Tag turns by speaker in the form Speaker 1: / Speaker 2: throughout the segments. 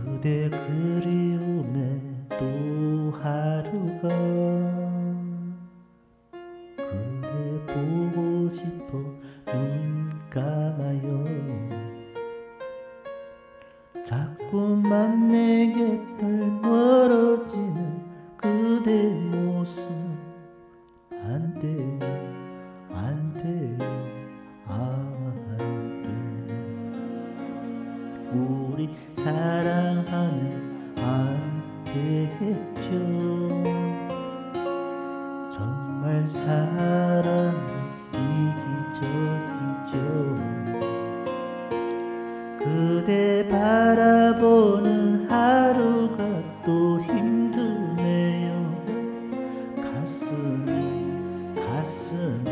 Speaker 1: 그대 그리움에 또 하루가 그대 보고 싶어 눈 감아요. 자꾸만 내 곁을 멀어지는 그대 모습 안 돼요, 안 돼요, 안 돼. 우리 사랑하면 안 되겠죠. 정말 사랑은 이기적이죠. 그대 바라보는 하루가 또 힘드네요. 가슴이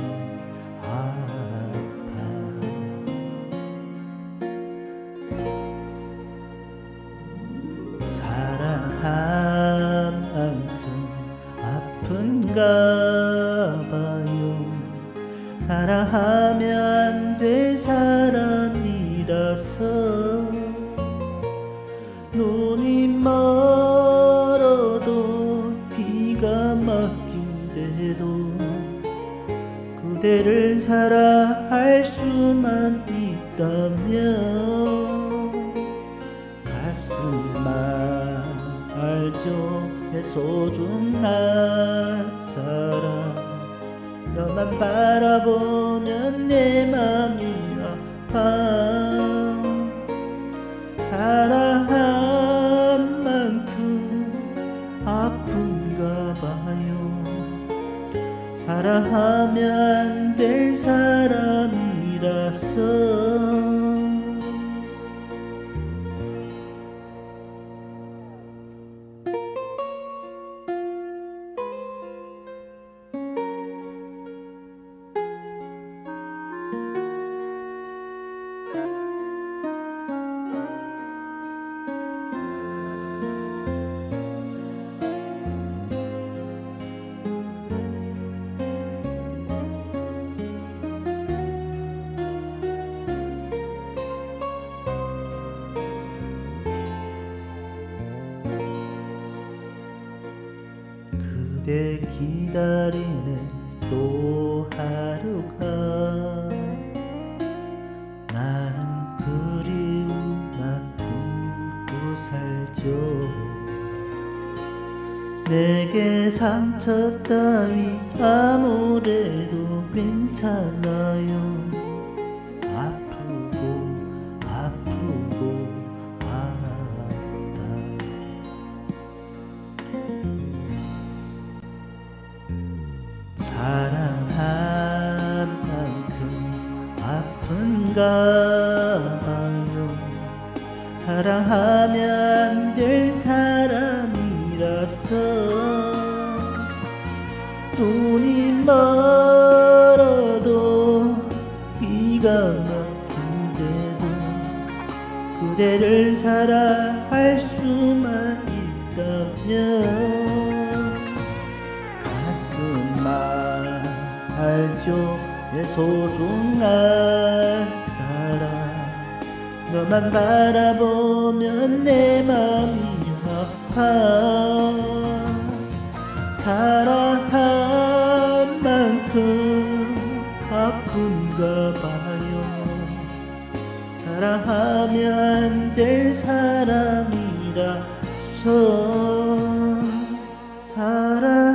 Speaker 1: 아파. 사랑한 만큼 아픈가 봐요. 사랑하면 안 될 사람이라서 눈이 멀어도 비가 막힌데도 그대를 사랑할 수만 있다면 가슴만 알죠. 내 소중한 사람 너만 바라보면 내 맘이 아파. 사랑한 만큼 아픈가 봐요. 사랑하면 안 될 사람이라서. 그대 기다리는 또 하루가 나는 그리움만 품고 살죠. 내게 상처 따위 아무래도 괜찮아요. 아프고 아파. 사랑한 만큼 아픈가 봐요. 사랑하면 안 될 사람이라서 눈이 멀어도 비가 막힌데도 그대를 사랑할 수만 있다면 가슴만 알죠. 내 소중한 사람 너만 바라보면 내 맘이 아파. 사랑한 만큼 아픈가 봐요. 사랑하면 안 될 사람이라서.